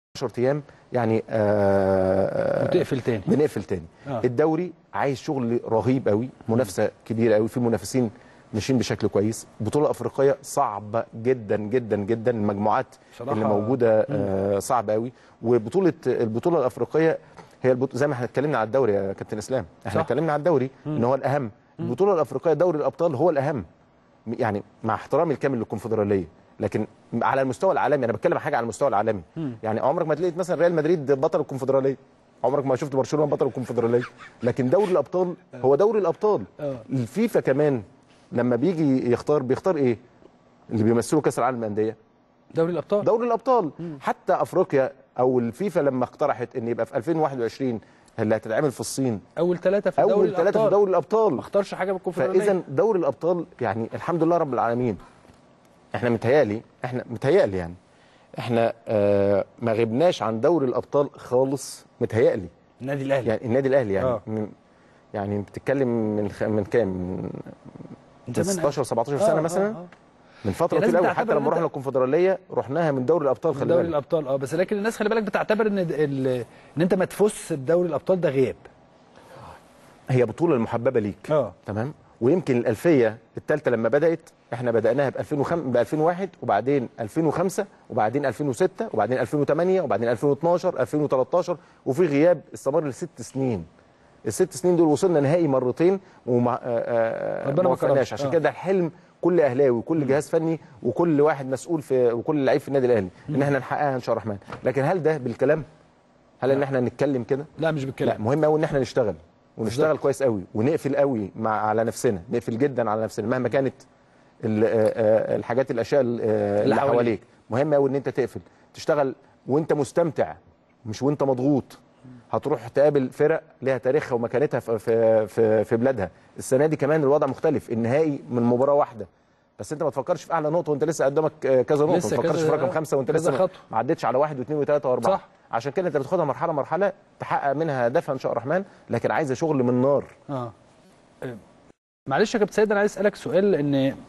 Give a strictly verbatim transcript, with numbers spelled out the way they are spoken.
عشرة ايام يعني آه وتقفل تاني بنقفل تاني. آه. الدوري عايز شغل رهيب قوي، منافسه كبيره قوي، في منافسين ماشيين بشكل كويس. البطوله الافريقيه صعبه جدا جدا جدا، المجموعات اللي موجوده آه صعبه قوي. وبطوله البطوله الافريقيه هي البطولة زي ما احنا اتكلمنا على الدوري يا كابتن اسلام، احنا اتكلمنا على الدوري مم. ان هو الاهم. البطوله الافريقيه دوري الابطال هو الاهم، يعني مع احترامي الكامل للكونفدراليه، لكن على المستوى العالمي انا بتكلم حاجه على المستوى العالمي. مم. يعني عمرك ما تلاقي مثلا ريال مدريد بطل الكونفدراليه، عمرك ما شفت برشلونه بطل الكونفدراليه، لكن دوري الابطال هو دوري الابطال. الفيفا كمان لما بيجي يختار بيختار ايه اللي بيمثلوا كاس العالم للانديه؟ دوري الابطال. دوري الابطال. مم. حتى افريقيا او الفيفا لما اقترحت ان يبقى في ألفين وواحد وعشرين اللي هتتعمل في الصين اول ثلاثه في دوري الابطال، اول ثلاثه في دوري الابطال، ما اختارش حاجه بالكونفدراليه. فاذا دوري الابطال يعني الحمد لله رب العالمين. احنا متهيألي احنا متهيألي يعني احنا آه ما غبناش عن دوري الابطال خالص، متهيألي. النادي الاهلي يعني النادي الاهلي يعني آه. من يعني بتتكلم من خ... من كام من ستاشر سبعتاشر سنه آه مثلا. آه آه. من فتره طويله قوي، حتى لما رحنا الكونفدراليه رحناها من دوري الابطال. خلي بالك دوري الابطال اه بس لكن الناس خلي بالك بتعتبر ان ان انت ما تفوز بدوري الابطال ده غياب. هي بطوله المحببه ليك اه تمام. ويمكن الالفيه الثالثه لما بدات احنا بداناها ب ألفين وخمسة ب ألفين وواحد وبعدين ألفين وخمسة وبعدين ألفين وستة وبعدين ألفين وثمانية وبعدين ألفين واثناشر ألفين وتلتاشر وفي غياب استمر لست سنين. الست سنين دول وصلنا نهائي مرتين وما ما وفقناش. عشان كده ده الحلم كل اهلاوي وكل جهاز فني وكل واحد مسؤول في وكل لعيب في النادي الاهلي ان احنا نحققها ان شاء الله الرحمن. لكن هل ده بالكلام؟ هل ان احنا نتكلم كده؟ لا مش بالكلام. لا، مهم قوي ان احنا نشتغل ونشتغل بالزبط. كويس قوي ونقفل قوي مع على نفسنا، نقفل جدا على نفسنا مهما كانت الحاجات الاشياء اللي حواليك. مهم قوي ان انت تقفل تشتغل وانت مستمتع مش وانت مضغوط. هتروح تقابل فرق ليها تاريخها ومكانتها في في في بلادها. السنه دي كمان الوضع مختلف، النهائي من مباراه واحده، بس انت ما تفكرش في اعلى نقطه وانت لسه قدامك كذا نقطه، ما تفكرش في رقم خمسه وانت لسه ما عدتش على واحد واثنين وثلاثه واربعه. صح. عشان كده انت بتاخدها مرحله مرحله تحقق منها هدفها ان شاء الله الرحمن، لكن عايزه شغل من نار. اه معلش يا كابتن سيد انا عايز اسالك سؤال، لان